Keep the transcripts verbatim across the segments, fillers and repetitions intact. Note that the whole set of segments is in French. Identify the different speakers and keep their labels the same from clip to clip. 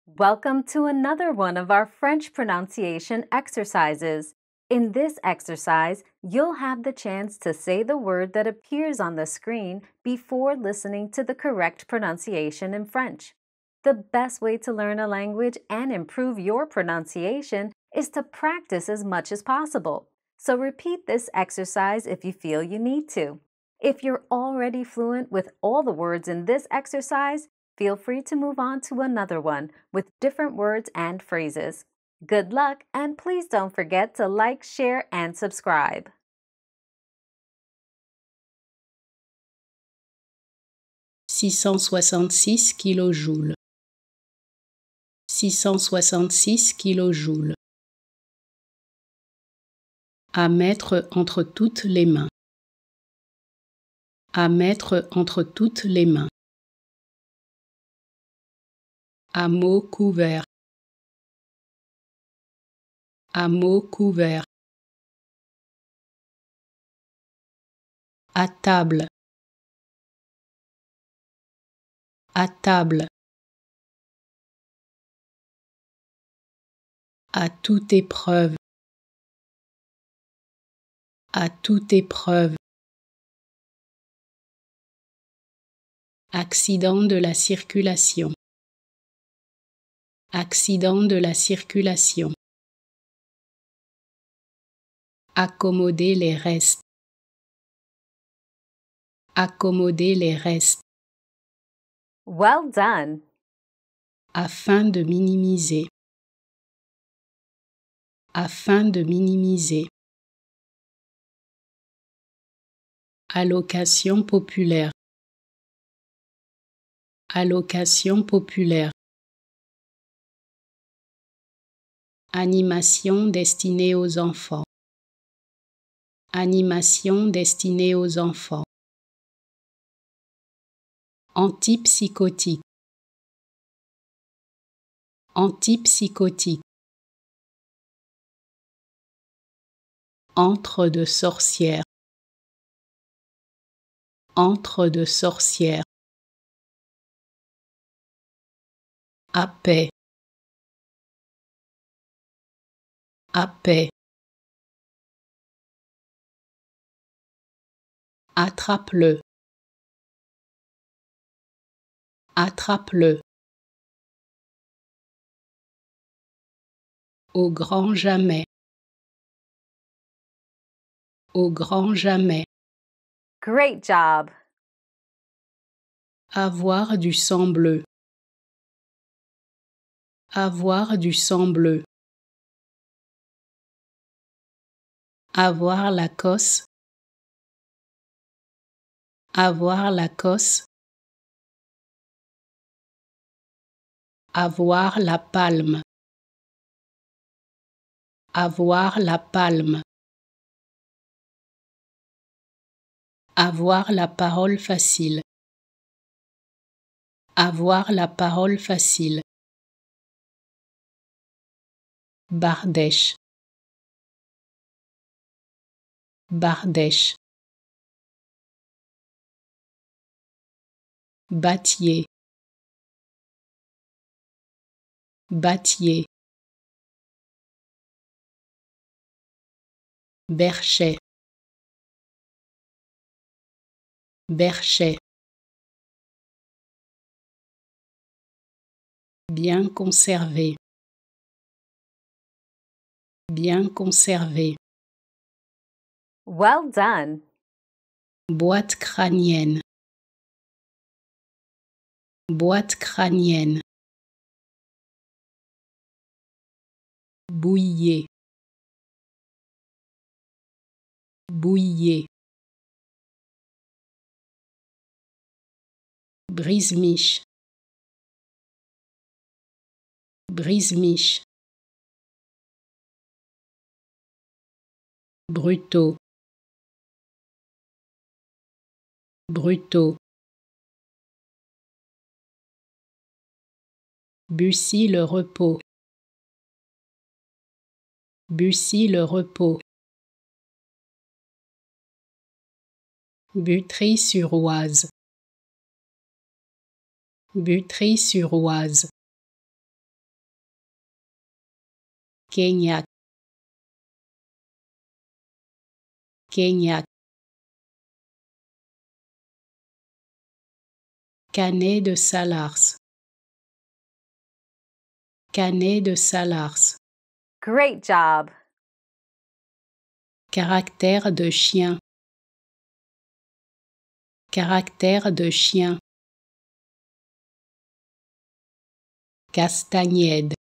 Speaker 1: Welcome to another one of our French pronunciation exercises. In this exercise, you'll have the chance to say the word that appears on the screen before listening to the correct pronunciation in French. The best way to learn a language and improve your pronunciation is to practice as much as possible. So repeat this exercise if you feel you need to. If you're already fluent with all the words in this exercise, feel free to move on to another one with different words and phrases. Good luck, and please don't forget to like, share, and subscribe.
Speaker 2: six cent soixante-six kilojoules. six cent soixante-six kilojoules. À mettre entre toutes les mains. À mettre entre toutes les mains. À mots couverts. À mots couverts. À table. À table. À toute épreuve. À toute épreuve. Accident de la circulation. Accident de la circulation. Accommoder les restes. Accommoder les restes.
Speaker 1: Well done!
Speaker 2: Afin de minimiser. Afin de minimiser. Allocation populaire. Allocation populaire. Animation destinée aux enfants. Animation destinée aux enfants. Antipsychotique. Antipsychotique. Antre de sorcière. Antre de sorcière. À paix. À paix. Attrape-le. Attrape-le. Au grand jamais. Au grand jamais.
Speaker 1: Great job!
Speaker 2: Avoir du sang bleu. Avoir du sang bleu. Avoir la cosse. Avoir la cosse. Avoir la palme. Avoir la palme. Avoir la parole facile. Avoir la parole facile. Bardèche. Bardèche. Bâtier. Bâtier. Berchet. Berchet. Bien conservé. Bien conservé.
Speaker 1: Well done!
Speaker 2: Boîte crânienne. Boîte crânienne. Bouillier. Bouillier. Brise-miche. Brise-miche. Brutaux. Brutaux. Bussy le repos. Bussy le repos. Butry-sur-Oise. Butry-sur-Oise. Cognac. Cognac. Canet de Salars. Canet de Salars.
Speaker 1: Great job!
Speaker 2: Caractère de chien. Caractère de chien. Castagnède.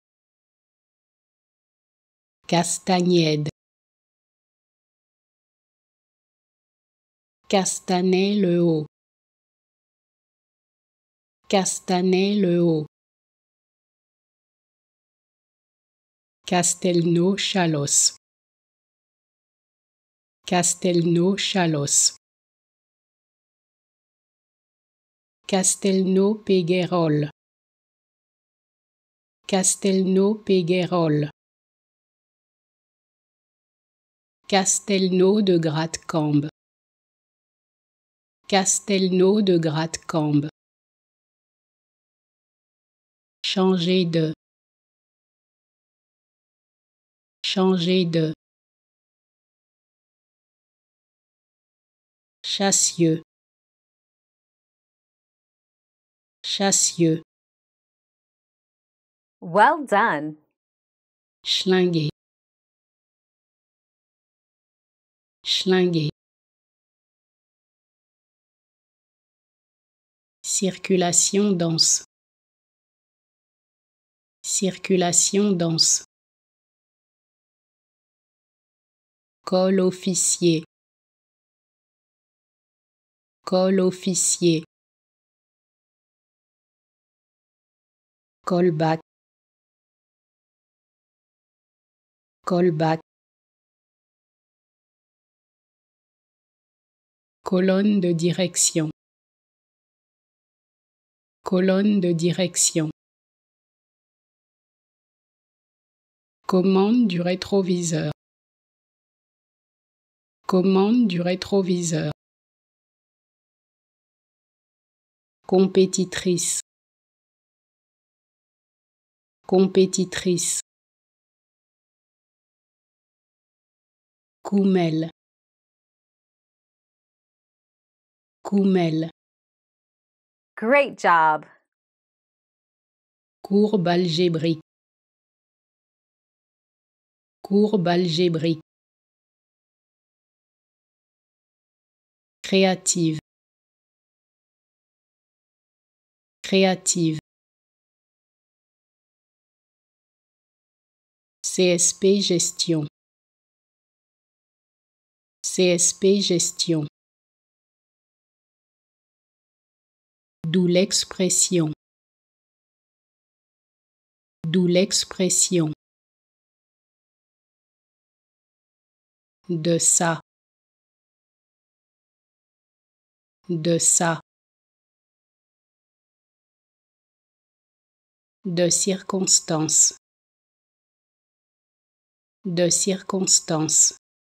Speaker 2: Castagnède. Castanet-le-Haut. Castanet-le-Haut. Castelnau-Chalosse. Castelnau-Chalosse. Castelnau-Péguerolles. Castelnau-Péguerolles. Castelnau de Gratte-Cambe. Castelnau de Gratte-Cambe. Changer de. Changer de. Chassieux. Chassieux.
Speaker 1: Well done!
Speaker 2: Schlinguer. Schlinguer. Circulation dense. Circulation dense. Col officier. Col officier. Callback. Callback. Colonne de direction. Colonne de direction. Commande du rétroviseur. Commande du rétroviseur. Compétitrice. Compétitrice. Coumelle. Coumelle.
Speaker 1: Great job!
Speaker 2: Courbe algébrique. Courbe algébrique. Créative. Créative. C S P Gestion. C S P Gestion. D'où l'expression. D'où l'expression. De ça. De ça. De circonstance. De circonstance.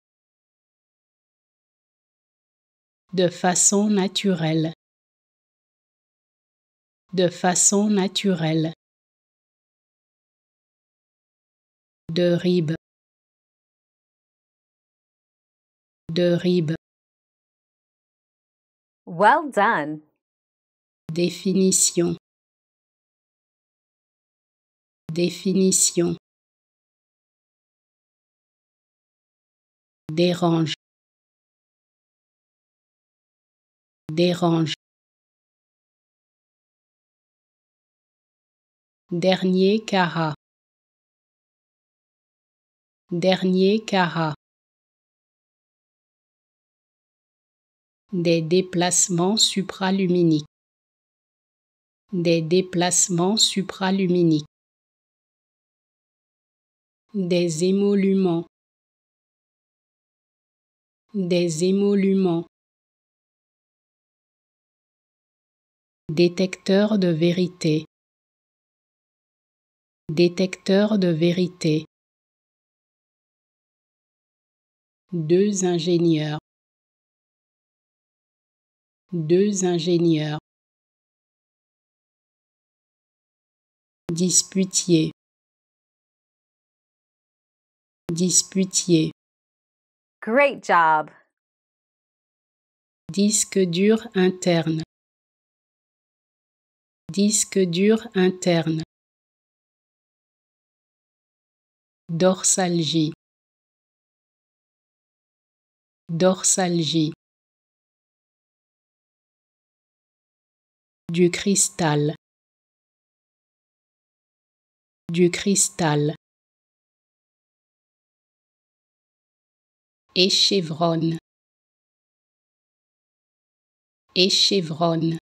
Speaker 2: De façon naturelle. De façon naturelle. De ribe. De ribe.
Speaker 1: Well done!
Speaker 2: Définition. Définition. Dérange. Dérange. Dernier carat. Dernier carat. Des déplacements supraluminiques. Des déplacements supraluminiques. Des émoluments. Des émoluments. Détecteur de vérité. Détecteur de vérité. Deux ingénieurs. Deux ingénieurs. Disputier. Disputier.
Speaker 1: Great job.
Speaker 2: Disque dur interne. Disque dur interne. Dorsalgie. Dorsalgie. Du cristal. Du cristal. Échevronne. Échevronne.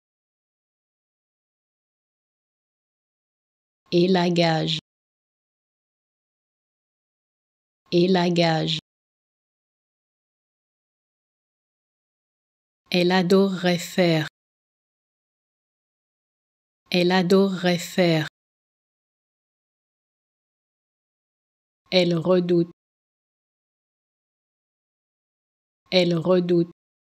Speaker 2: Élagage. Élagage. Elle adorerait faire. Elle adorerait faire. Elle redoute. Elle redoute.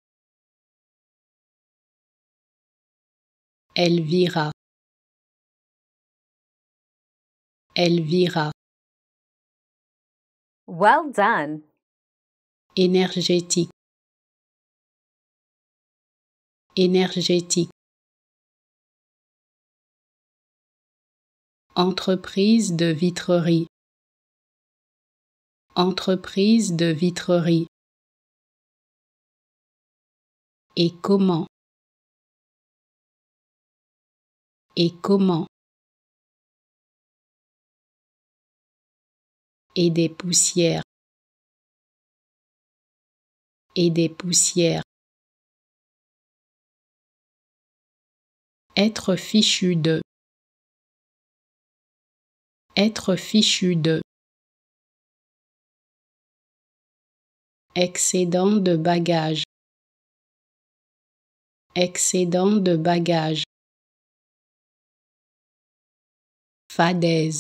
Speaker 2: Elvira. Elvira.
Speaker 1: Well done.
Speaker 2: Énergétique. Énergétique. Entreprise de vitrerie. Entreprise de vitrerie. Et comment? Et comment? Et des poussières. Et des poussières. Être fichu de. Être fichu de. Excédent de bagages. Excédent de bagages. Fadaise.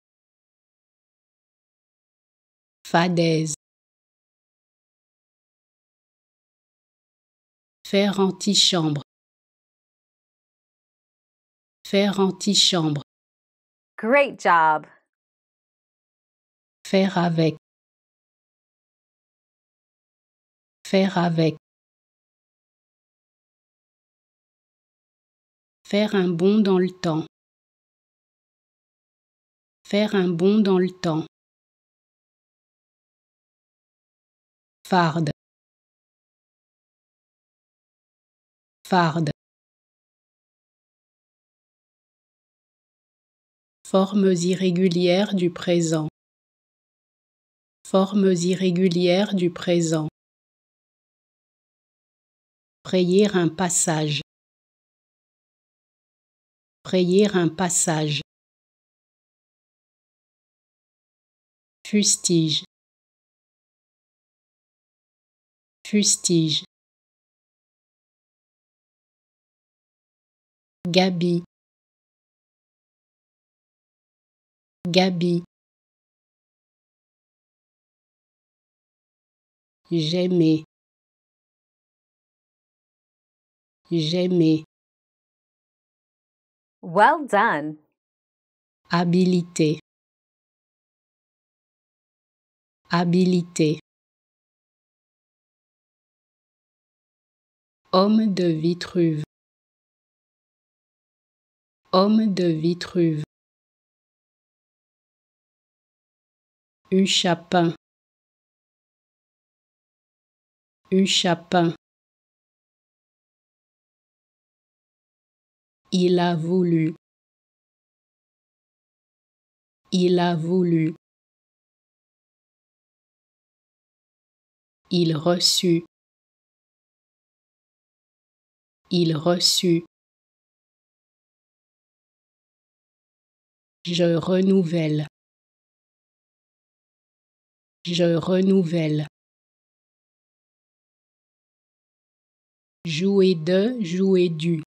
Speaker 2: Fadaise. Faire antichambre. Faire antichambre.
Speaker 1: Great job.
Speaker 2: Faire avec. Faire avec. Faire un bond dans le temps. Faire un bond dans le temps. Farde. Farde. Formes irrégulières du présent. Formes irrégulières du présent. Frayer un passage. Frayer un passage. Fustige. Fustige. Gabi. Gabi. J'aimais. J'aimais.
Speaker 1: Well done.
Speaker 2: Habilité. Habilité. Homme de Vitruve. Homme de Vitruve. Huchapin. Huchapin. Il a voulu. Il a voulu. Il reçut. Il reçut. Je renouvelle. Je renouvelle. Jouer de, jouer du.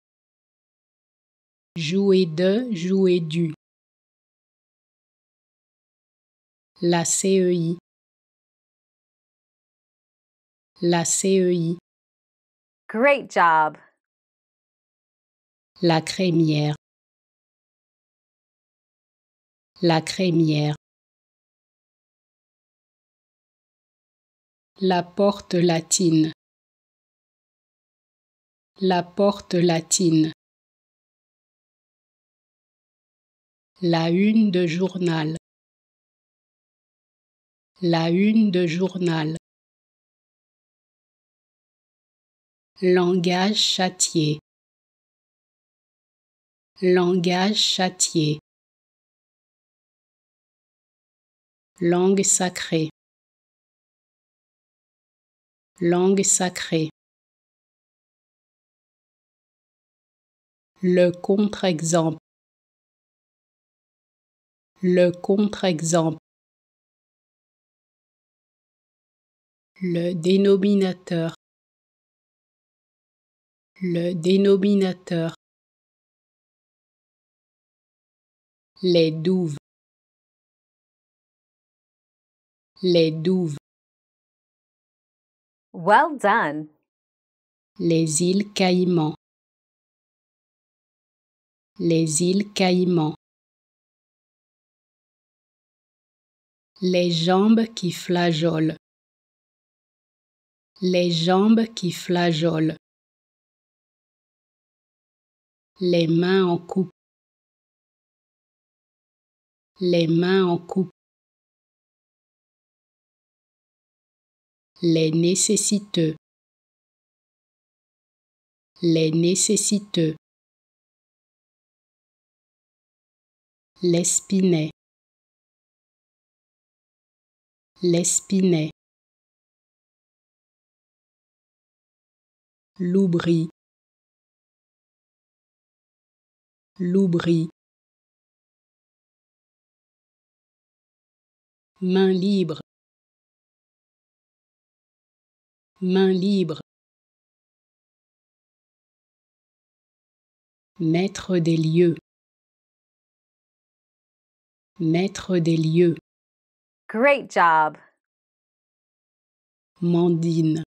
Speaker 2: Jouer de, jouer du. La C E I. La C E I.
Speaker 1: Great job.
Speaker 2: La crémière. La crémière. La porte latine. La porte latine. La une de journal. La une de journal. Langage châtié. Langage châtié. Langue sacrée. Langue sacrée. Le contre-exemple. Le contre-exemple. Le dénominateur. Le dénominateur. Les douves. Les douves.
Speaker 1: Well done.
Speaker 2: Les îles Caïmans. Les îles Caïmans. Les jambes qui flageolent. Les jambes qui flageolent. Les mains en coupe. Les mains en coupe. Les nécessiteux. Les nécessiteux. L'Espinet. L'Espinet. L'oubli. L'oubli. Main libre. Main libre. Maître des lieux. Maître des lieux.
Speaker 1: Great job.
Speaker 2: Mandine.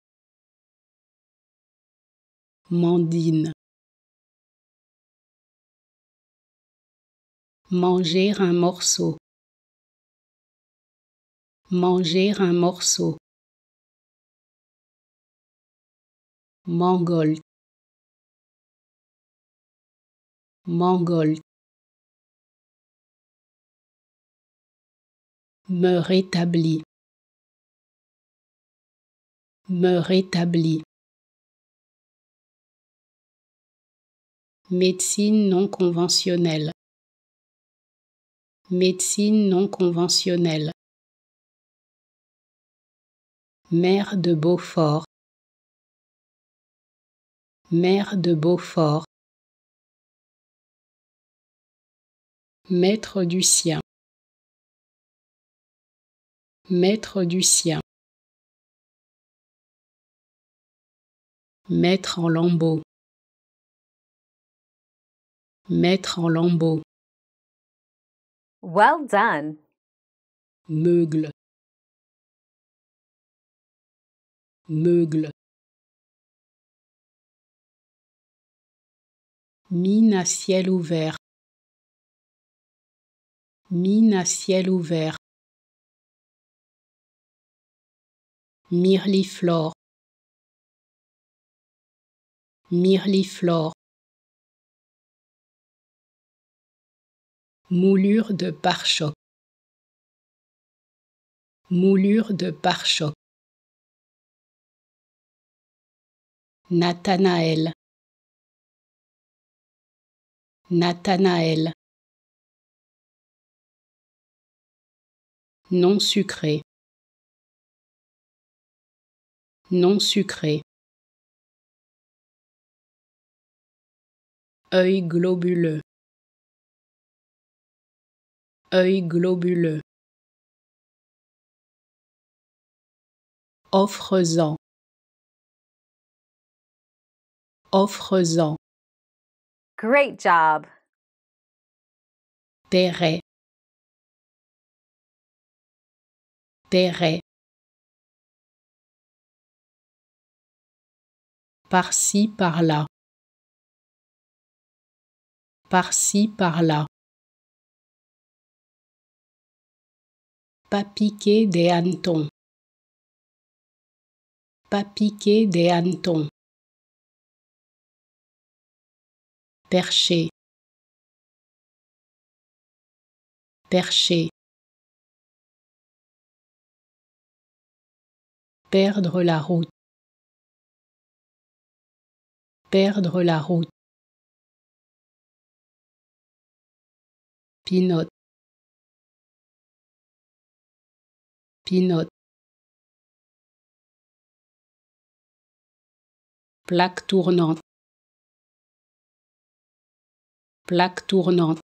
Speaker 2: Mandine. Manger un morceau. Manger un morceau. Mangolte. Mangolte. Me rétablis. Me rétablis. Médecine non conventionnelle. Médecine non conventionnelle. Mère de Beaufort. Mère de Beaufort. Maître du sien. Maître du sien. Mettre en lambeaux. Mettre en lambeaux.
Speaker 1: Well done.
Speaker 2: Meugle. Meugle. Mine à ciel ouvert. Mine à ciel ouvert. Myrliflore. Myrliflore. Moulure de pare-choc. Moulure de pare-choc. Nathanaël. Nathanaël. Non sucré. Non sucré. Œil globuleux. Œil globuleux. Offre-en. Offre-en.
Speaker 1: Great job.
Speaker 2: Terret. Terret. Par-ci, par-là. Par-ci, par-là. Pas piquer des hannetons. Pas piquer des hannetons. Percher. Percher. Perdre la route. Perdre la route. Pinote. Pinote. Plaque tournante. Plaque tournante.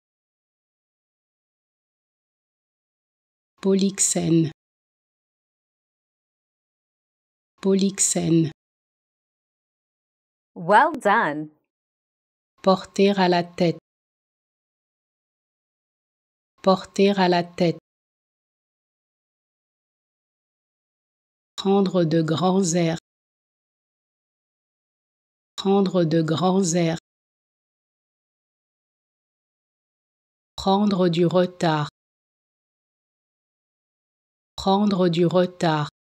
Speaker 2: Polyxène. Polyxène.
Speaker 1: Well done!
Speaker 2: Porter à la tête. Porter à la tête. Prendre de grands airs. Prendre de grands airs. Prendre du retard. Prendre du retard.